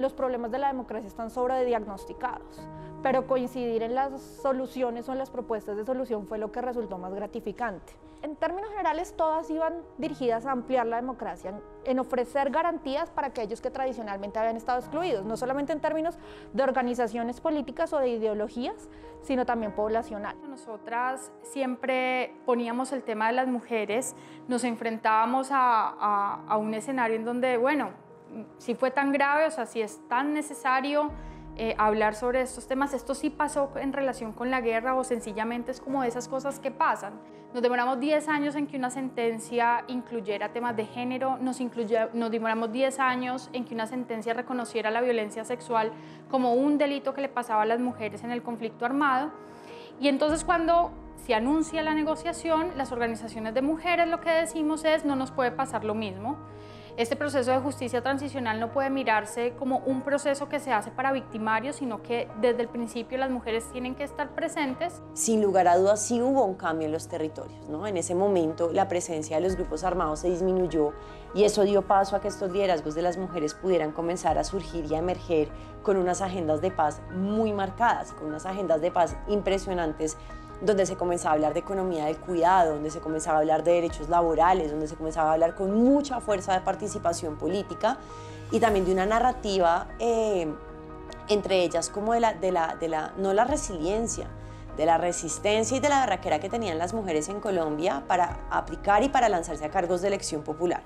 los problemas de la democracia están sobrediagnosticados, pero coincidir en las soluciones o en las propuestas de solución fue lo que resultó más gratificante. En términos generales, todas iban dirigidas a ampliar la democracia, en ofrecer garantías para aquellos que tradicionalmente habían estado excluidos, no solamente en términos de organizaciones políticas o de ideologías, sino también poblacional. Nosotras siempre poníamos el tema de las mujeres, nos enfrentábamos a un escenario en donde, bueno, si fue tan grave, o sea, si es tan necesario hablar sobre estos temas, esto sí pasó en relación con la guerra o sencillamente es como de esas cosas que pasan. Nos demoramos 10 años en que una sentencia incluyera temas de género, nos demoramos 10 años en que una sentencia reconociera la violencia sexual como un delito que le pasaba a las mujeres en el conflicto armado. Y entonces cuando se anuncia la negociación, las organizaciones de mujeres lo que decimos es no nos puede pasar lo mismo. Este proceso de justicia transicional no puede mirarse como un proceso que se hace para victimarios, sino que desde el principio las mujeres tienen que estar presentes. Sin lugar a dudas sí hubo un cambio en los territorios, ¿no? En ese momento la presencia de los grupos armados se disminuyó y eso dio paso a que estos liderazgos de las mujeres pudieran comenzar a surgir y a emerger con unas agendas de paz muy marcadas, con unas agendas de paz impresionantes, donde se comenzaba a hablar de economía del cuidado, donde se comenzaba a hablar de derechos laborales, donde se comenzaba a hablar con mucha fuerza de participación política y también de una narrativa entre ellas como no la resiliencia, de la resistencia y de la berraquera que tenían las mujeres en Colombia para aplicar y para lanzarse a cargos de elección popular.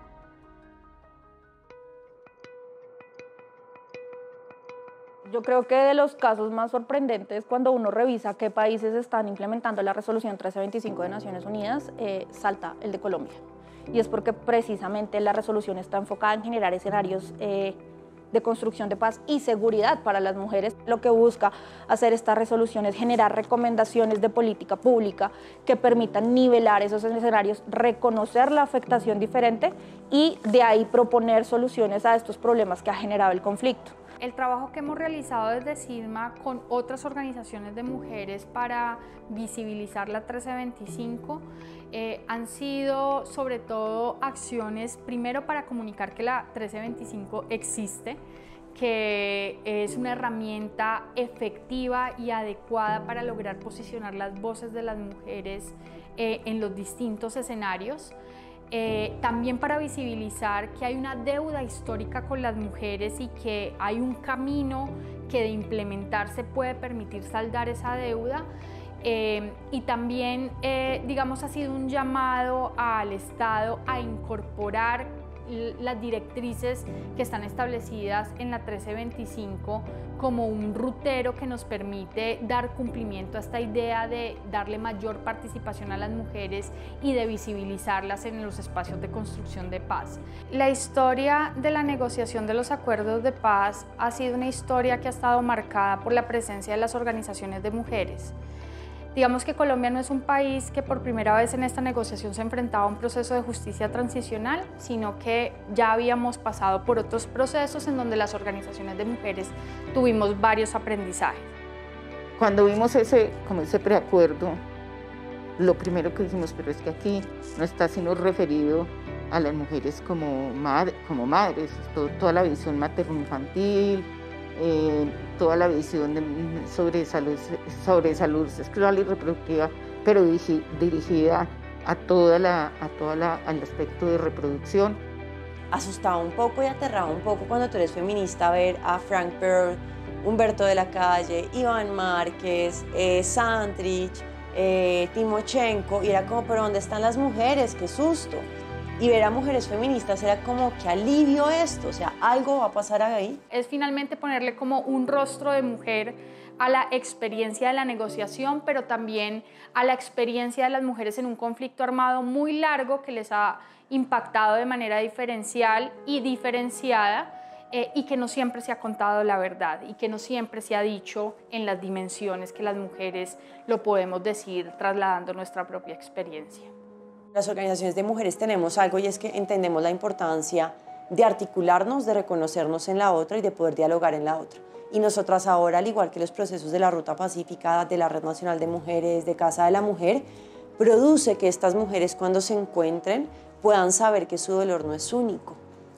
Yo creo que de los casos más sorprendentes cuando uno revisa qué países están implementando la resolución 1325 de Naciones Unidas, salta el de Colombia. Y es porque precisamente la resolución está enfocada en generar escenarios de construcción de paz y seguridad para las mujeres. Lo que busca hacer esta resolución es generar recomendaciones de política pública que permitan nivelar esos escenarios, reconocer la afectación diferente y de ahí proponer soluciones a estos problemas que ha generado el conflicto. El trabajo que hemos realizado desde SIDMA con otras organizaciones de mujeres para visibilizar la 1325 han sido sobre todo acciones, primero para comunicar que la 1325 existe, que es una herramienta efectiva y adecuada para lograr posicionar las voces de las mujeres en los distintos escenarios. También para visibilizar que hay una deuda histórica con las mujeres y que hay un camino que de implementarse puede permitir saldar esa deuda. Y también, digamos, ha sido un llamado al Estado a incorporar las directrices que están establecidas en la 1325 como un rutero que nos permite dar cumplimiento a esta idea de darle mayor participación a las mujeres y de visibilizarlas en los espacios de construcción de paz. La historia de la negociación de los acuerdos de paz ha sido una historia que ha estado marcada por la presencia de las organizaciones de mujeres. Digamos que Colombia no es un país que por primera vez en esta negociación se enfrentaba a un proceso de justicia transicional, sino que ya habíamos pasado por otros procesos en donde las organizaciones de mujeres tuvimos varios aprendizajes. Cuando vimos ese preacuerdo, lo primero que dijimos, pero es que aquí no está sino referido a las mujeres como madres, toda la visión materno-infantil, toda la visión sobre salud sexual y reproductiva, pero dirigida al aspecto de reproducción. Asustaba un poco y aterraba un poco cuando tú eres feminista ver a Frank Pearl, Humberto de la Calle, Iván Márquez, Santrich, Timochenko, y era como, pero ¿dónde están las mujeres? ¡Qué susto! Y ver a mujeres feministas era como, qué alivio esto, o sea, algo va a pasar ahí. Es finalmente ponerle como un rostro de mujer a la experiencia de la negociación, pero también a la experiencia de las mujeres en un conflicto armado muy largo que les ha impactado de manera diferencial y diferenciada, y que no siempre se ha contado la verdad y que no siempre se ha dicho en las dimensiones que las mujeres lo podemos decir trasladando nuestra propia experiencia. Las organizaciones de mujeres tenemos algo y es que entendemos la importancia de articularnos, de reconocernos en la otra y de poder dialogar en la otra. Y nosotras ahora, al igual que los procesos de la Ruta Pacífica, de la Red Nacional de Mujeres, de Casa de la Mujer, produce que estas mujeres cuando se encuentren puedan saber que su dolor no es único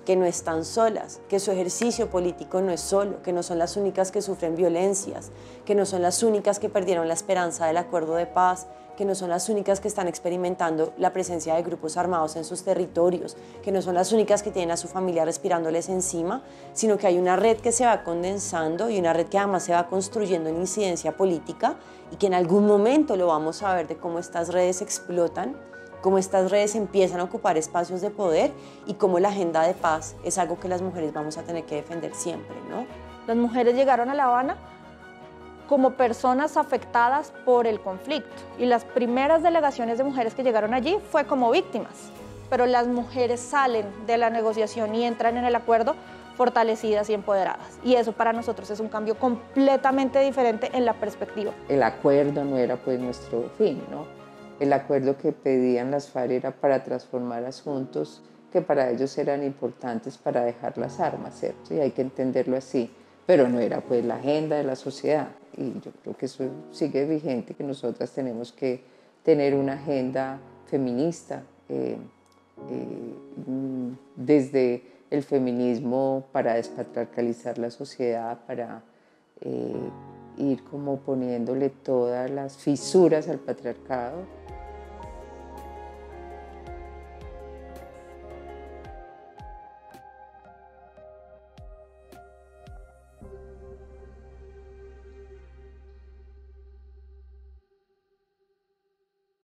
que no están solas, que su ejercicio político no es solo, que no son las únicas que sufren violencias, que no son las únicas que perdieron la esperanza del acuerdo de paz, que no son las únicas que están experimentando la presencia de grupos armados en sus territorios, que no son las únicas que tienen a su familia respirándoles encima, sino que hay una red que se va condensando y una red que además se va construyendo en incidencia política y que en algún momento lo vamos a ver de cómo estas redes explotan, cómo estas redes empiezan a ocupar espacios de poder y cómo la agenda de paz es algo que las mujeres vamos a tener que defender siempre, ¿no? Las mujeres llegaron a La Habana como personas afectadas por el conflicto y las primeras delegaciones de mujeres que llegaron allí fue como víctimas, pero las mujeres salen de la negociación y entran en el acuerdo fortalecidas y empoderadas, y eso para nosotros es un cambio completamente diferente en la perspectiva. El acuerdo no era pues nuestro fin, ¿no? El acuerdo que pedían las FARC era para transformar asuntos que para ellos eran importantes para dejar las armas, ¿cierto? Y hay que entenderlo así, pero no era pues la agenda de la sociedad. Y yo creo que eso sigue vigente, que nosotras tenemos que tener una agenda feminista, desde el feminismo para despatriarcalizar la sociedad, para ir como poniéndole todas las fisuras al patriarcado.